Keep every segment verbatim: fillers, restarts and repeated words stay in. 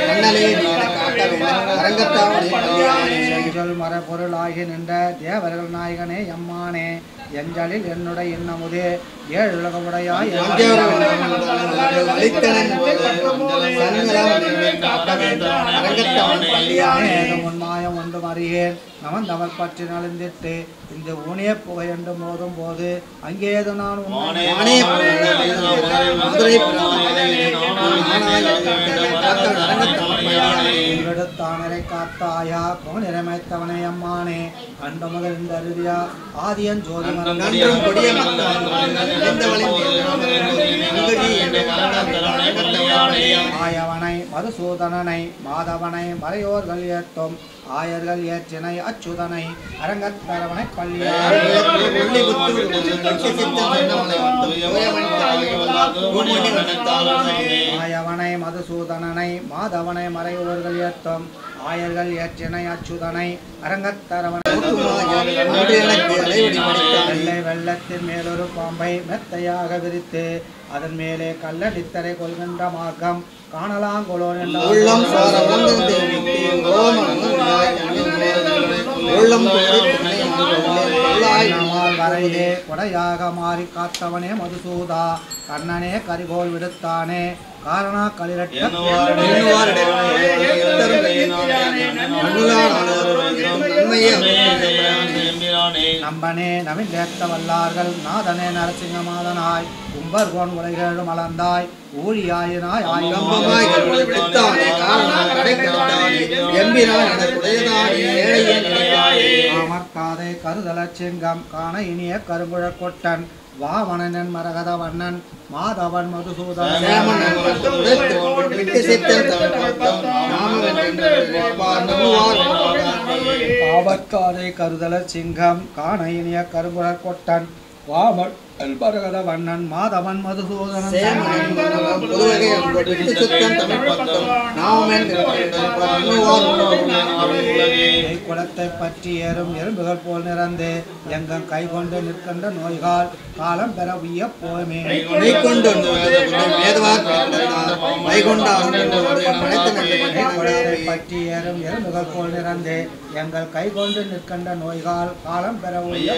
செஞ்சொல் மரபொருளாகி நின்ற தேவர்கள் நாயகனே எம்மானே எஞ்சலில் என்னுடைய இன்னமுதே ஏழுலகமுடையாய் உன்மாயம் ஒன்று அறியேன் நமன் தவர் பற்றி நலிந்திட்டு இந்த ஊனே புகை என்று மோதும் போது அங்கேது நான் எடுத்தானரை காத்தாயா கோனிரமைத்தவனை அம்மானே அண்ட முதல் இந்த அருதியா ஆதியன் ஜோதி ஆயவனை மதுசூதனனை மாதவனை மறையோர்கள் ஏத்தும் ஆயர்கள் ஏற்றினை அச்சுதனை அரங்கத்தரவனை ஆயவனை மதுசூதனனை மாதவனை மறையோர்கள் ஏத்தும் ஆயர்கள் ஏற்றினை அச்சுதனை அரங்கத்தரவனை வெள்ளை வெள்ளத்தின் மேலொரு பாம்பை மெத்தையாக விரித்து அதன் மேலே கல்லடித்தரை கொள்கின்ற மார்க்கம் காணலாங்கொலோ வரையிலே கொடையாக மாறி காத்தவனே மதுசூதா கண்ணனே கரிகோல் விடுத்தானே காரணா களிரட்ட நம்பனே நவிந்தேத்த வல்லார்கள் நாதனே நரசிங்க மாதனாய் கும்பர்கோன் உலகேழும் அளந்தாய் ஊழியாயினாய் அமர்த்தாதை கருதல சிங்கம் காண இனிய கருங்குழ கொட்டன் வாமனன் மரகத வண்ணன் மாதவன் மதுசூதன் காவற்காதை கருதல சிங்கம் காண இனிய கருங்குழ கொட்டன் வாமன் மரகத வண்ணன் மாதவன் மதுசூதனன் குளத்தை பற்றி ஏறும் எறும்புகள் போல் நிறந்து எங்கம் கை கொண்டு நிற்கின்ற நோய்கால் காலம் பெற உய்ய போமே பற்றி ஏறும் எறும்புகள் போல் நிறந்து எங்கள் கை கொண்டு நிற்கின்ற நோய்கால் காலம் பெற உய்ய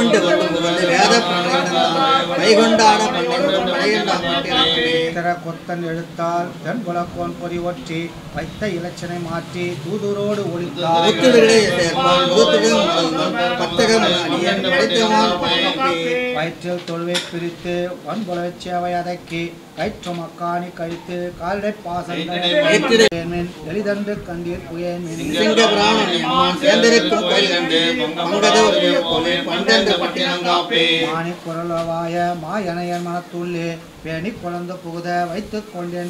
கொத்தன் எழுத்தால் தென்புலக்கோன் பொறி ஒற்றி வைத்த இலச்சனை மாற்றி தூதுரோடு ஒழித்தார் வயிற்றில் தொழுவை பிரித்து வன்புலவை சேவை அதக்கி கயிற்று மக்காணி கழித்து கால்டை பாசங்கள் எளிதன்று கண்டீர் புயன் மாணி குரலவாய மாயனையன் மனத்துள்ளே பேணி குழந்த புகுத வைத்துக் கொண்டேன்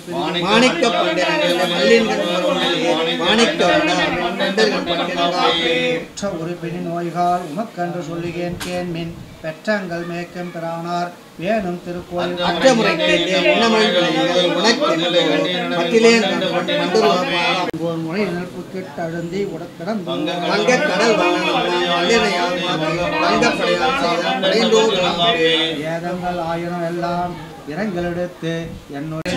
உறுப்பினின் நோய்கால் உமக்கென்று சொல்லுகேன் கேன்மின் பெற்றங்கள் மேய்க்கும் பிரானார் வேணும் திருக்கோயில் முறை நெருப்புக்கிட்டு அழுந்தி ஏதங்கள் ஆயிரம் எல்லாம் இரங்கலெடுத்து என்னுடைய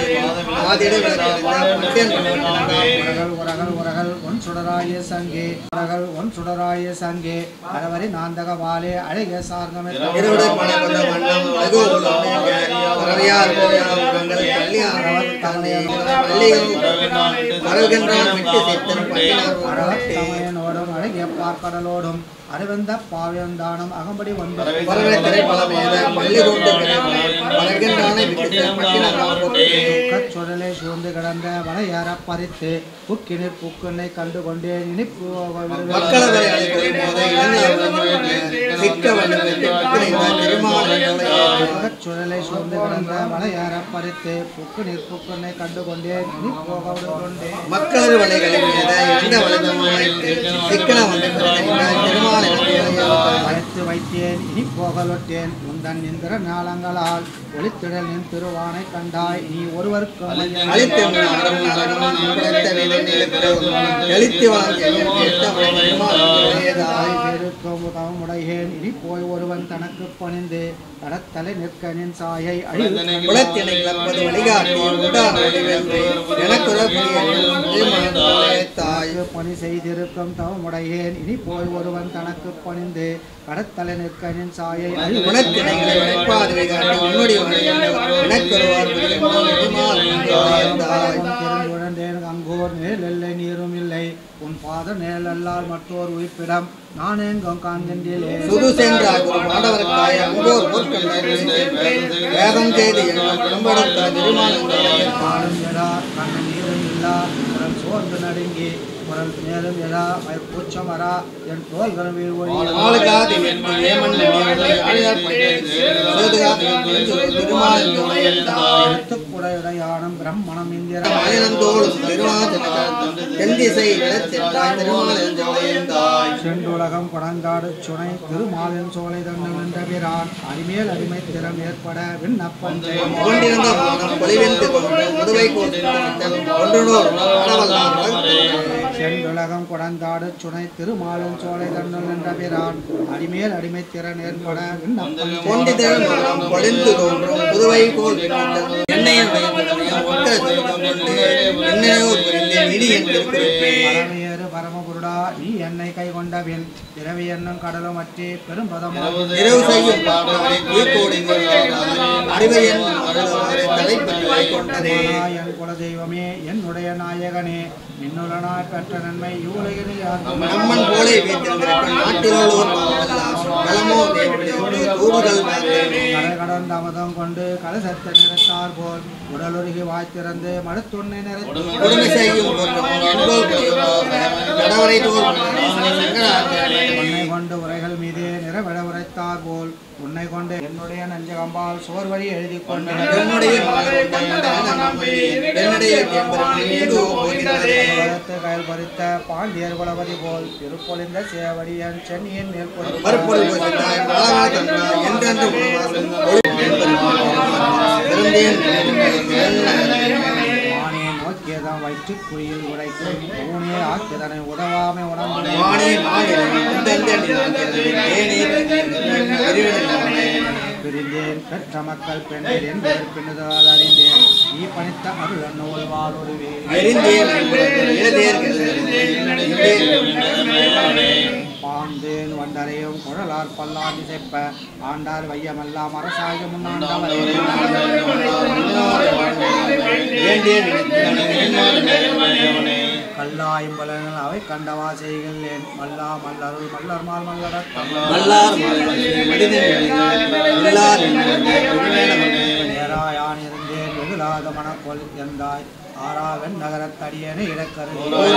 உரகள் உரகள் ஒன் சுடராய சங்கே உரகள் ஒன் சுடராய சங்கே அறவரி நாந்தக வாலே அழகிய சார்ந்தமே அறவத்தமையனோடும் அழகிய பார்க்கடலோடும் அரவிந்த பாவியந்தானம் அகம்படி வந்த சுடலை சூழ்ந்து கிடந்த வளையார பறித்து புக்கினிற் புக்குன்னை கண்டு கொண்டேன் இனிப்பு சுடலை சூழ்ந்து கிடந்த வளையார பறித்து புக்கு நீர் புக்குன்னை கண்டு கொண்டேன் இனி போக கொண்டேன் மக்களது வலைகளில் வைத்து வைத்தேன் இனி போகலொட்டேன் உந்தன் இந்திர நாளங்களால் ஒளித்திடல் நின் திருவானை கண்டாய் நீ ஒருவருக்கும் உதவமுடையேன் இனி போய் ஒருவன் தனக்கு பணிந்து கடத்தலை நிற்க நின் சாயை பணி செய்திருக்கும் தவமுடையேன் இனி போய் ஒருவன் தனக்கு பணிந்து கடத்தலை நிற்க நின் சாயை அங்கோர் நேல் எல்லை நீரும் இல்லை உன் பாத நேல் அல்லால் மற்றோர் உயிர்ப்பிடம் நான் எங்கும் காண்கின்றே சுது சென்றார் ஒரு மாடவருக்காய் அங்கோர் வேதம் செய்து காலம் எடா கண்ண நீரும் இல்லா உடல் சோர்ந்து நடுங்கி உடல் மேலும் எடா கூச்சம் வரா என் தோள்கள் வீழ் ஒழி குடையுடையானம் பிரம்மணம் இந்திரம் செண்டுலகம் கொடங்காடு சுனை திருமாலின் சோலை தண்டம் என்ற பிரான் அடிமேல் அடிமை திறம் ஏற்பட விண்ணப்பம் செண்டுலகம் கொடங்காடு சுனை திருமாலின் சோலை தண்டம் என்ற பிரான் அடிமேல் அடிமை திறன் ஏற்பட விண்ணப்பம் புதுவை போல் பரமபுருடா நீ என்னை கை கொண்டபின் பிறவி என்னும் கடலும் அற்றி பெரும் பதமாக என் குல தெய்வமே என்னுடைய நாயகனே மின்னுலனாய் பெற்ற நன்மை இவ்வுலகில் கடந்த அமுதம் கொண்டு கலசத்தை நிறுத்தார் போல் உடலுருகி வாய்த்திறந்து மடுத்துண்ணை நிறைத்து உன்னை கொண்டு உரைகள் மீதே நிறவிட உரைத்தார் போல் உன்னை கொண்டு என்னுடைய நஞ்சகம்பால் சோர்வழி எழுதி கொண்டு கையில் பறித்த பாண்டியர் குலபதி போல் திருப்பொழிந்த சேவடியன் சென்னியின் நோக்கியதான் வயிற்று குழியில் உடைக்கும் ஊனே ஆக்கியதனை உதவாமை உணர்ந்து பிரிந்தேன் பெற்ற மக்கள் பெண்ணில் என்பதை பின்னுதல் அறிந்தேன் நீ பணித்த அருள் நூல் வாழ்வுருவே பாந்தேன் வண்டரையும் குழலார் பல்லாண்டு செப்ப ஆண்டார் வையமெல்லாம் அரசாக முன்னாண்டவர் கல்லாயும் பலன்கள் அவை கண்டவா செய்கிறேன் மல்லா மல்லருள் மல்லர் மால் மல்லர் நேராயான் இருந்தேன் வெகுலாத மனக்கொள் எந்தாய் ஆறாவன் நகரத்தடியனை இடக்கரு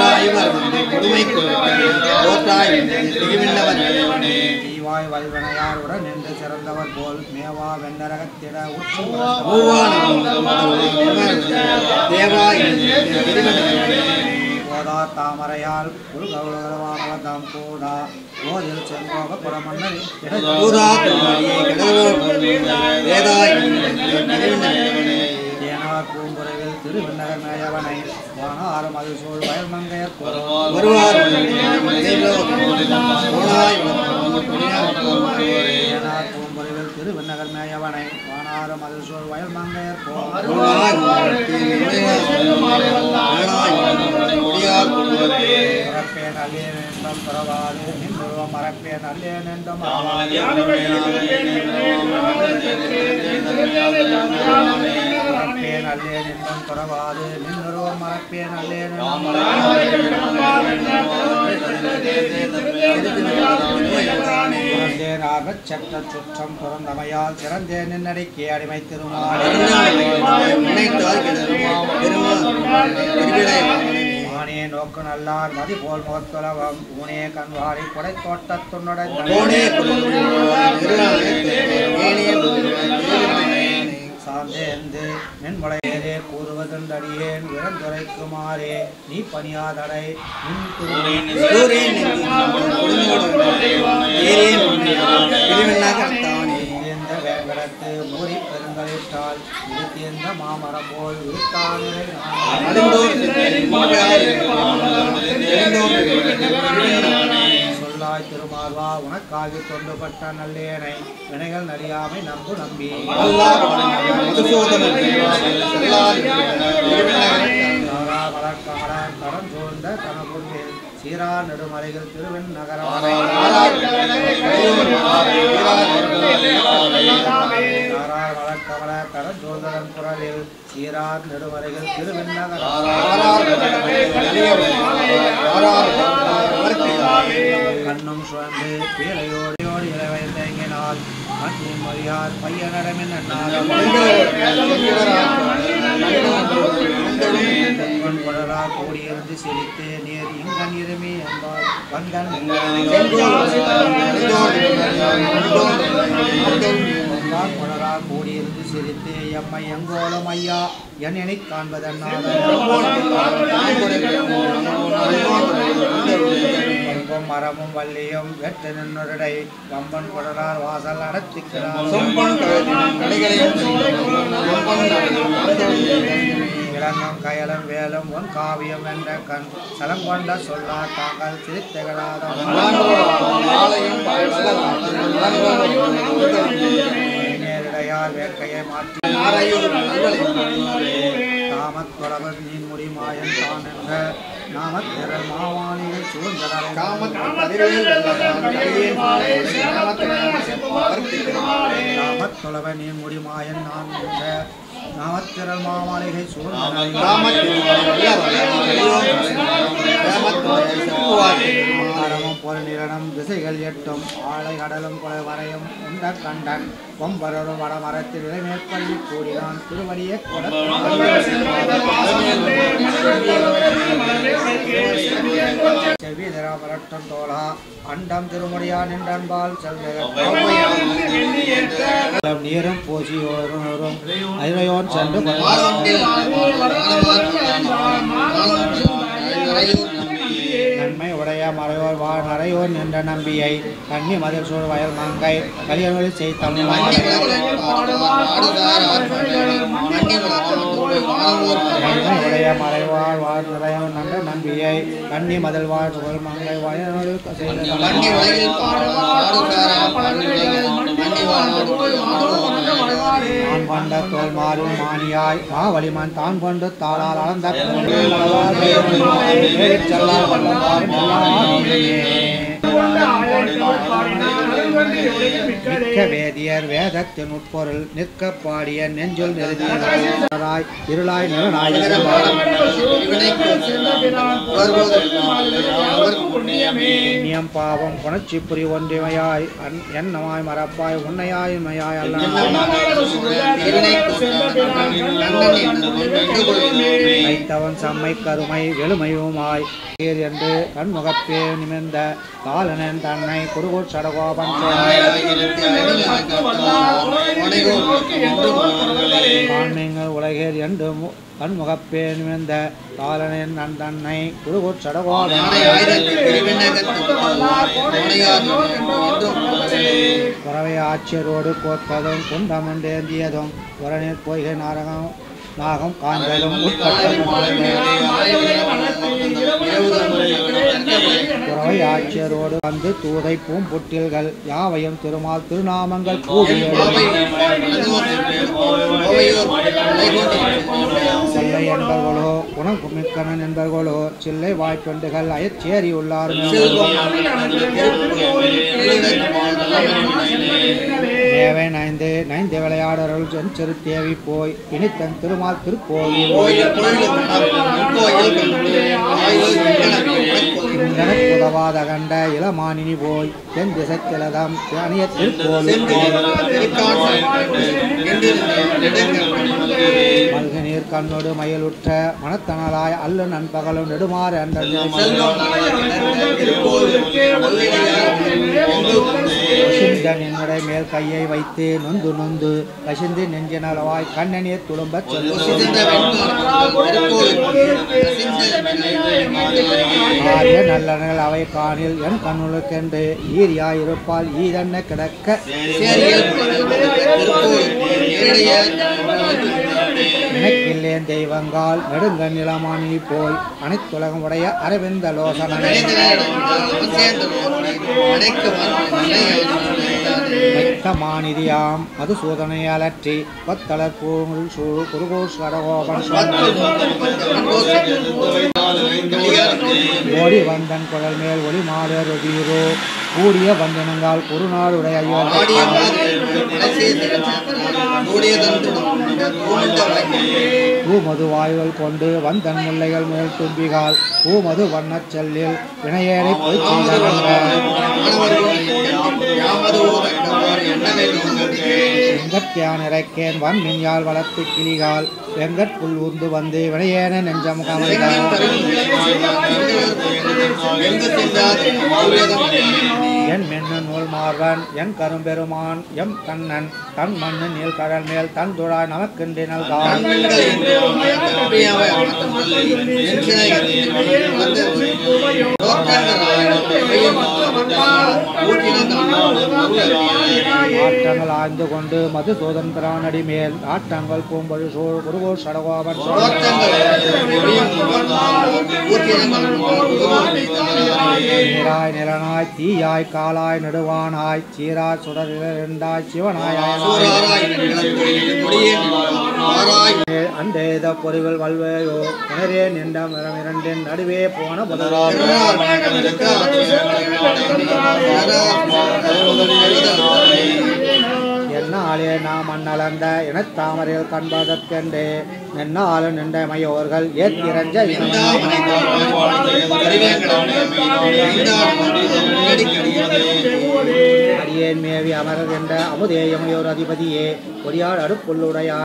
தீவாய் வல்வனையார் உடன் நின்று சிறந்தவர் போல் மேவா வெண்ணரகத்திட உற்று போதா தாமரையால் புல்கவுளவானவதம் கூடா போதில் செங்கோக புறமன்னரி தேனார் பூங்குறைவில் திருவிண்ணகர் மேயவனை வானாறு மது சூழ் வயல் மங்கையர் தேனார் பூங்குறைவில் திருவிண்ணகர் மேயவனை வானாறு மது சூழ் வயல் மங்கையர் மரப்பேன் அல்லேன் என்றும் பரவாது நின்றுவம் மரப்பேன் அல்லேன் என்றும் மரப்பேன் அல்லேன் என்றும் பரவாது நின்றுவம் மரப்பேன் அல்லேன் என்றும் சட்ட சுற்றம் துறந்தமையால் சிறந்தேன் நின்னடிக்கே அடிமை திருமால் ஆனே நோக்கு நல்லார் மதி போல் முகத்துலவம் ஊனே கண்வாடி கொடை தோட்டத்துன்னுடன் சார்ந்தேந்து மென்மலையேரே கூறுவதென்றடியேன் இறந்துரைக்குமாறே நீ பணியாதடை நின் நிலத்து மூறி பெருங்கலிட்டால் இருத்தியந்த மாமரம் போல் விருத்தானிலை சொல்லாய் திருமார்வா உனக்காகி தொண்டுபட்ட நல்லேனை வினைகள் நலியாமை நம்பு நம்பி வளர்க்கமல கடன் சூழ்ந்த கனபுண்ணில் சீரா நெடுமலைகள் திருவெண் நகரம் வளர்க்கமல கடன் சூழ்ந்ததன் குரலில் சீரார் நெடுமலைகள் திருவெண் நகரம் கண்ணும் சுழந்து பீழையோடியோடு இளவை தேங்கினால் மண்ணின் மொழியார் பையனடமின் குடலா கூடியிருந்து சிரித்து நீர் இங்கன் இருமி என்பார் வந்தன் குடலா கூடியிருந்து சிரித்து எம்மை எங்கோலும் ஐயா என் எனை காண்பதன்னாத மரமும் வள்ளியும் வெட்டு நின்னுடை வம்பன் குடலார் வாசல் நடத்திக்கிறார் இளங்கம் கயலும் வேலும் உன் காவியம் என்ற கண் சலங்கொண்ட சொல்லா தாங்கள் சிரித்தகளாத நேரிடையார் வேட்கையை மாற்றி காமத்தொடவர் நீன் முடிமாயன் தான் என்ற நாமத்திரல் மாவானிகள் சூழ்ந்தனர் காமத்தொடவர் நீன் முடிமாயன் நான் என்ற நாமத்திரல் மாவானிகை சூழ்ந்தனர் பொருள் நிலனும் திசைகள் எட்டும் ஆலை கடலும் கொலை வரையும் உண்ட கண்டன் கொம்பரும் வடமரத்தில் இளமேற்பள்ளி கூடினான் திருவடியை செவ்வி நிராமரட்டம் தோழா அண்டம் திருமுடியா நின்றன்பால் செல்வம் நீரும் பூசியோரும் ஐரையோன் சென்று நன்மை உடைய மறையோர் வா நரையோர் என்ற நம்பியை கண்ணி மதில் சூழ் வயல் மங்கை கலியனொழி செய் தமிழ் நன்மை உடைய மறைவார் வாழ் நிறையோர் என்ற நம்பியை கண்ணி மதில் வாழ் சூழ் மங்கை வயனொழி நான் கொண்ட தோல் மாறும் மானியாய் மாவலிமன் தான் கொண்டு தாளால் அளந்த மிக்க வேதியர் வேதத்தின் உட்பொருள் நிற்க பாடிய நெஞ்சொல் நெருதியாய் இருளாய் நிறம் பாவம் புணர்ச்சி புரி ஒன்றிமையாய் எண்ணமாய் மரப்பாய் உன்னையாய் மையாய் அல்ல வைத்தவன் செம்மை கருமை வெளுமையுமாய் என்று கண்முகப்பே நிமிர்ந்த காலனன் தன்னை குருகூர் சடகோபன் காண்மீங்கள் உலகேர் என்று கண்முகப்பே நிமிர்ந்த காலனின் நன் தன்னை குருகூர் சடகோபன் குறவை ஆட்சியரோடு கோத்ததும் குண்டமுண்டேந்தியதும் உரநீர் பொய்கை நாரகம் நாகம் காந்தலும் குறவை ஆட்சியரோடு வந்து தூதை பூம்புட்டில்கள் யாவையும் திருமால் திருநாமங்கள் செல்லை என்பர்களோ குணம் குமிக்கணன் என்பர்களோ சில்லை வாய்ப்பெண்டுகள் அயச்சேரி உள்ளார் தேவை நைந்து நைந்து விளையாடர்கள் சென்று தேவி போய் இனித்தன் திருமால் திருக்கோயில் உதவாத கண்ட இளமானினி போய் தென் திசைத்திலதம் அணிய திருக்கோயில் மல்கு நீர் கண்ணோடு மயிலுற்ற மனத்தனலாய் அல்லு நண்பகலும் நெடுமாறு என்ற ஈசன் என்னுடைய மேல் கையை வைத்து நொந்து நொந்து கசிந்து நெஞ்சினளவாய் கண்ணனியை துளும்பச் ஆரிய நல்லனங்கள் அவை காணில் என் கண்ணுளுக்கென்று ஈரியாயிருப்பால் ஈதன்ன கிடக்க எனக்கில்லேன் தெய்வங்கால் நெடுங்க நிலமானி போய் அனைத்துலகம் உடைய அரவிந்த லோசனை மாநிதியாம் மதுசூதனை அலற்றி கொத்தளர் பூங்குள் சூழ் குருகோஷ் கடகோபன் ஓடி வந்தன் குழல் மேல் ஒளி மாடர் ஒதிரோ கூடிய வந்தனங்கால் குருநாடுடைய பூமது வாயுகள் கொண்டு வந்தன் முல்லைகள் மேல் தும்பிகால் பூமது வண்ணச் செல்லில் வினையேறி போய் செங்கற்கியான் இறைக்கேன் வன் மின்யால் வளர்த்து கிளிகால் வெங்கட்புல் ஊர்ந்து வந்து வினையேன நெஞ்சம் கமழ்ந்தார் என் மென்னு நூல் மார்வன் என் கரும்பெருமான் எம் கண்ணன் தன் மண்ணு நீல் கடல் மேல் தன் துழாய் நமக்கென்று நல்கான் ஆட்டங்கள் ஆய்ந்து கொண்டு மதுசூதன் பிரானடி மேல் ஆட்டங்கள் பூம்பொழு சூழ் குருகோஷ் சடகோபன் நீராய் நிலனாய் தீயாய் காலாய் நெடுவானாய் சீராய் சுடரிரண்டாய் சிவனாய் அண்டேத பொறிகள் வல்வேயோ உணரே நின்ற மரம் இரண்டின் நடுவே போன என்னாலே நாம் அண்ணளந்த இனத்தாமரையில் கண்பதற்கென்றே நின்னாலும் நின்ற மையோர்கள் ஏத்திரஞ்ச அடியேன் மேவி அமரர் என்ற அமுதேயமையோர் அதிபதியே கொடியாள் அடுப்புள்ளுடையார்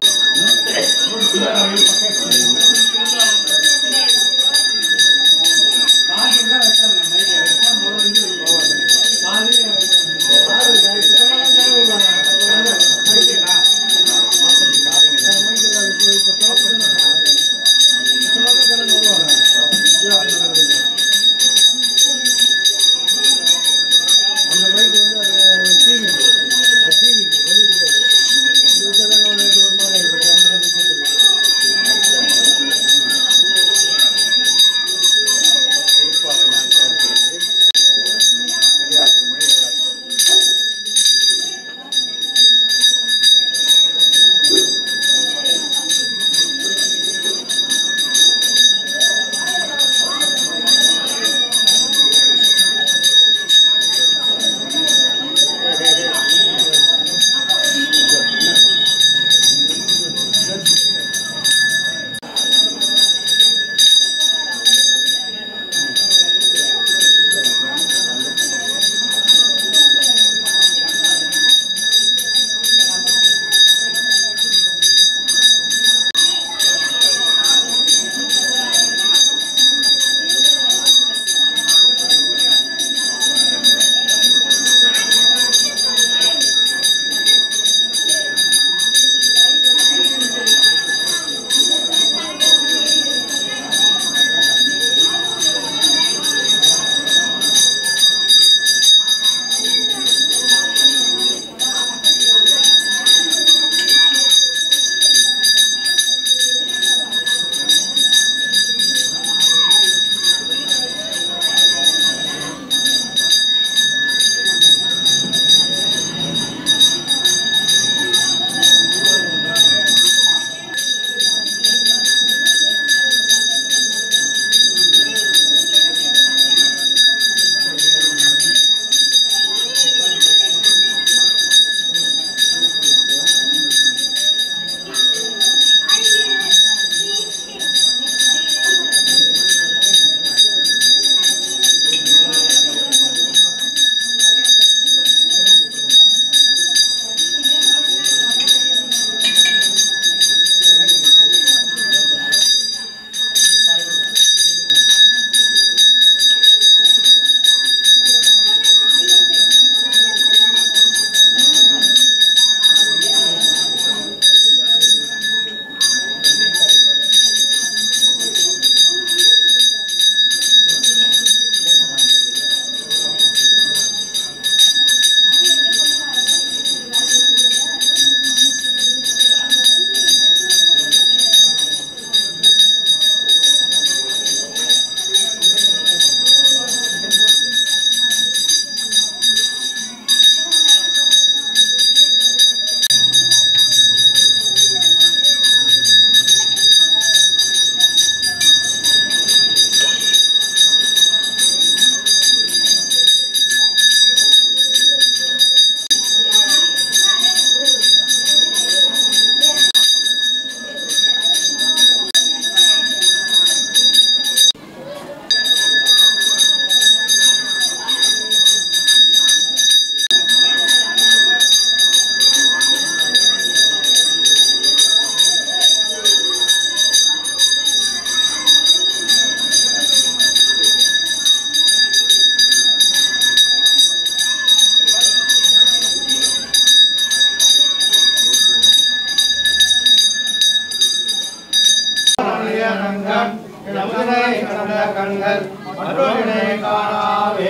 கண்கள் மற்றொருவனை காணாவே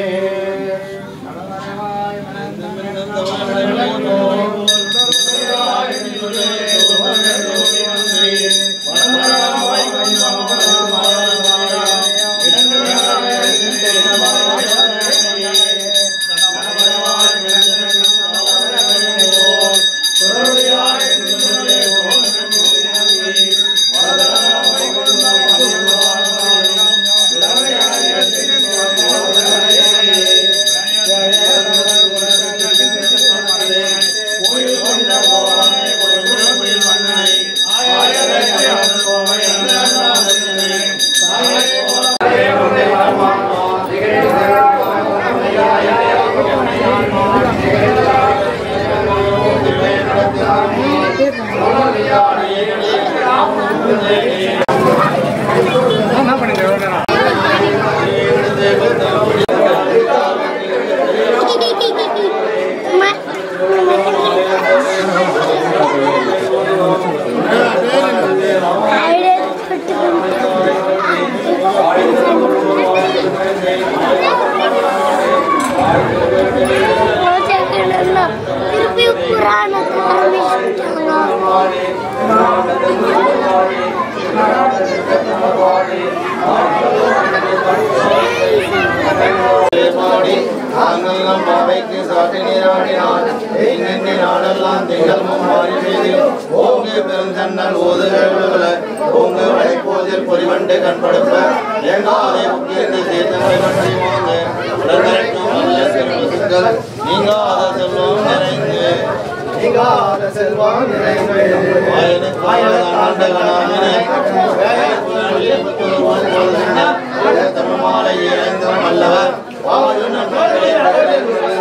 அல்லவர்